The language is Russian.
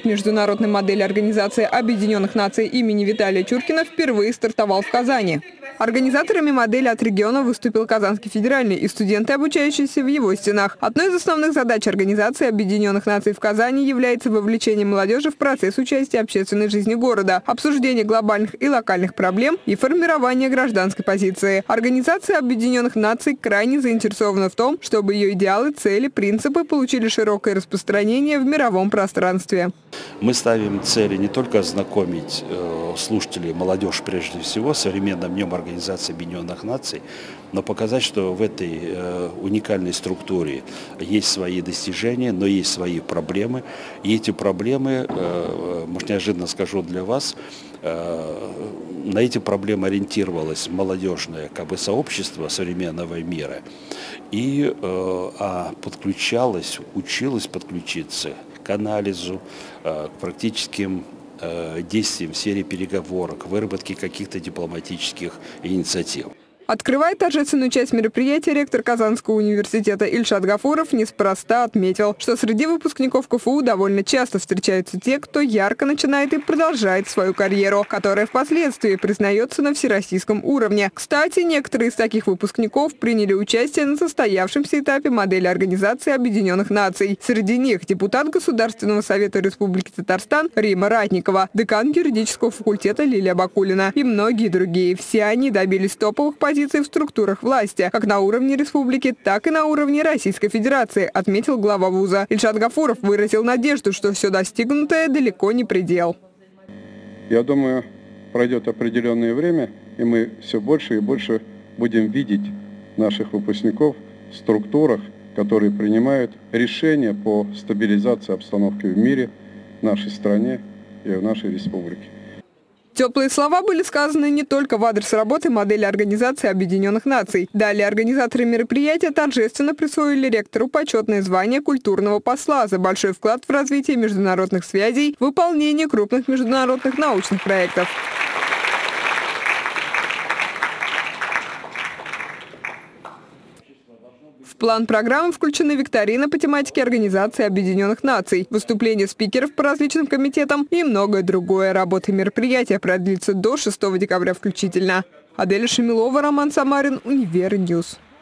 Чемпионат международной модели Организации Объединенных Наций имени Виталия Чуркина впервые стартовал в Казани. Организаторами модели от региона выступил Казанский федеральный и студенты, обучающиеся в его стенах. Одной из основных задач Организации Объединенных Наций в Казани является вовлечение молодежи в процесс участия в общественной жизни города, обсуждение глобальных и локальных проблем и формирование гражданской позиции. Организация Объединенных Наций крайне заинтересована в том, чтобы ее идеалы, цели, принципы получили широкое распространение в мировом пространстве. Мы ставим цели не только ознакомить слушателей, молодежь прежде всего, с современным днем Организации Объединенных Наций, но показать, что в этой уникальной структуре есть свои достижения, но есть свои проблемы. И эти проблемы, может, неожиданно скажу для вас, на эти проблемы ориентировалось молодежное сообщество современного мира и подключалось, училось подключиться к анализу, к практическим действиям в сфере переговорок, выработке каких-то дипломатических инициатив. Открывая торжественную часть мероприятия, ректор Казанского университета Ильшат Гафуров неспроста отметил, что среди выпускников КФУ довольно часто встречаются те, кто ярко начинает и продолжает свою карьеру, которая впоследствии признается на всероссийском уровне. Кстати, некоторые из таких выпускников приняли участие на состоявшемся этапе модели Организации Объединенных Наций. Среди них депутат Государственного совета Республики Татарстан Рима Ратникова, декан юридического факультета Лилия Бакулина и многие другие. Все они добились топовых позиций в структурах власти, как на уровне республики, так и на уровне Российской Федерации, отметил глава вуза. Ильшат Гафуров выразил надежду, что все достигнутое далеко не предел. Я думаю, пройдет определенное время, и мы все больше и больше будем видеть наших выпускников в структурах, которые принимают решения по стабилизации обстановки в мире, в нашей стране и в нашей республике. Теплые слова были сказаны не только в адрес работы модели Организации Объединенных Наций. Далее организаторы мероприятия торжественно присвоили ректору почетное звание культурного посла за большой вклад в развитие международных связей, выполнение крупных международных научных проектов. В план программы включены викторины по тематике Организации Объединенных Наций, выступления спикеров по различным комитетам и многое другое. Работа мероприятия продлится до 6 декабря включительно. Аделя Шамилова, Роман Самарин, Универньюз.